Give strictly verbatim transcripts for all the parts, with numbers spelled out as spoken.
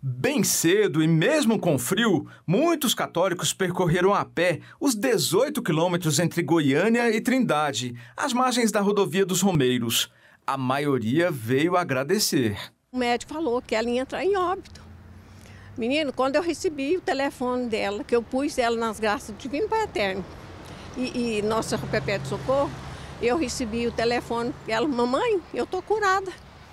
Bem cedo e mesmo com frio, muitos católicos percorreram a pé os dezoito quilômetros entre Goiânia e Trindade, às margens da rodovia dos Romeiros. A maioria veio agradecer. O médico falou que ela ia entrar em óbito. Menino, quando eu recebi o telefone dela, que eu pus ela nas graças do Divino Pai Eterno e, e Nossa Perpétua Socorro, eu recebi o telefone dela, mamãe, eu tô curada.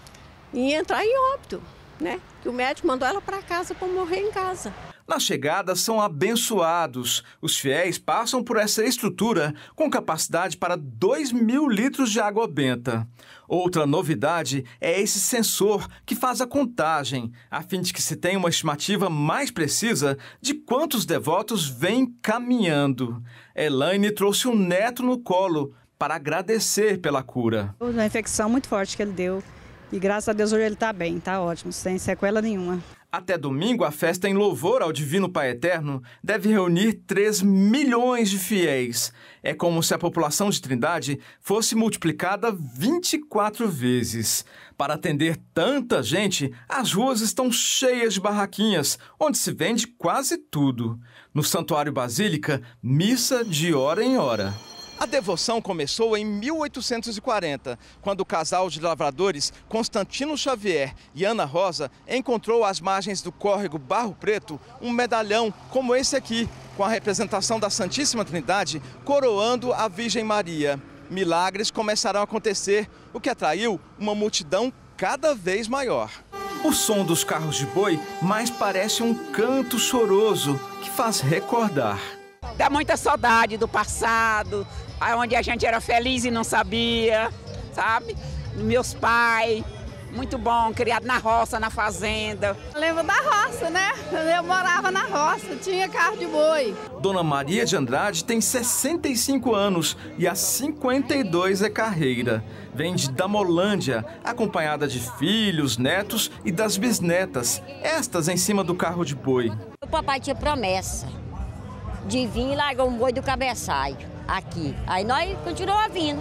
E ia entrar em óbito, né? Que o médico mandou ela para casa para morrer em casa. Na chegada são abençoados. Os fiéis passam por essa estrutura com capacidade para dois mil litros de água benta. Outra novidade é esse sensor que faz a contagem, a fim de que se tenha uma estimativa mais precisa de quantos devotos vêm caminhando. Elaine trouxe um neto no colo para agradecer pela cura. Uma infecção muito forte que ele deu. E graças a Deus hoje ele está bem, está ótimo, sem sequela nenhuma. Até domingo, a festa em louvor ao Divino Pai Eterno deve reunir três milhões de fiéis. É como se a população de Trindade fosse multiplicada vinte e quatro vezes. Para atender tanta gente, as ruas estão cheias de barraquinhas, onde se vende quase tudo. No Santuário Basílica, missa de hora em hora. A devoção começou em mil oitocentos e quarenta, quando o casal de lavradores Constantino Xavier e Ana Rosa encontrou às margens do córrego Barro Preto um medalhão como esse aqui, com a representação da Santíssima Trindade coroando a Virgem Maria. Milagres começaram a acontecer, o que atraiu uma multidão cada vez maior. O som dos carros de boi mais parece um canto choroso que faz recordar. Dá muita saudade do passado, onde a gente era feliz e não sabia, sabe? Meus pais, muito bom, criado na roça, na fazenda. Eu lembro da roça, né? Eu morava na roça, tinha carro de boi. Dona Maria de Andrade tem sessenta e cinco anos e há cinquenta e dois é carreira. Vem de Damolândia, acompanhada de filhos, netos e das bisnetas, estas em cima do carro de boi. O papai tinha promessa de vir e largar um boi do cabeçalho aqui. Aí nós continuamos vindo.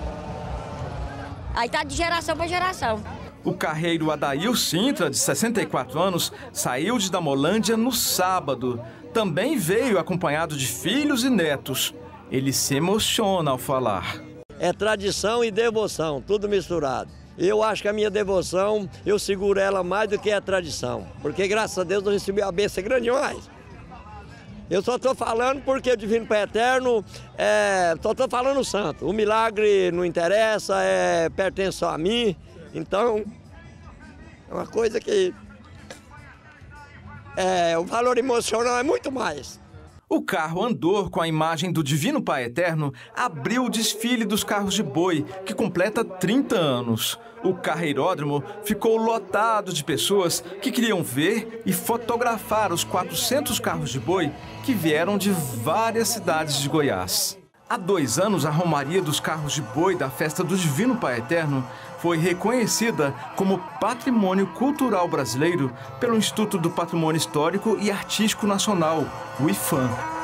Aí tá de geração para geração. O carreiro Adail Sintra, de sessenta e quatro anos, saiu de Damolândia no sábado. Também veio acompanhado de filhos e netos. Ele se emociona ao falar. É tradição e devoção, tudo misturado. Eu acho que a minha devoção, eu seguro ela mais do que a tradição. Porque graças a Deus eu recebi uma bênção grande demais. Eu só estou falando porque o Divino Pai Eterno, é, só estou falando o santo. O milagre não interessa, é, pertence só a mim. Então, é uma coisa que é, o valor emocional é muito mais. O carro andor com a imagem do Divino Pai Eterno abriu o desfile dos carros de boi, que completa trinta anos. O carreiródromo ficou lotado de pessoas que queriam ver e fotografar os quatrocentos carros de boi que vieram de várias cidades de Goiás. Há dois anos, a Romaria dos Carros de Boi da Festa do Divino Pai Eterno foi reconhecida como Patrimônio Cultural Brasileiro pelo Instituto do Patrimônio Histórico e Artístico Nacional, o IFAM.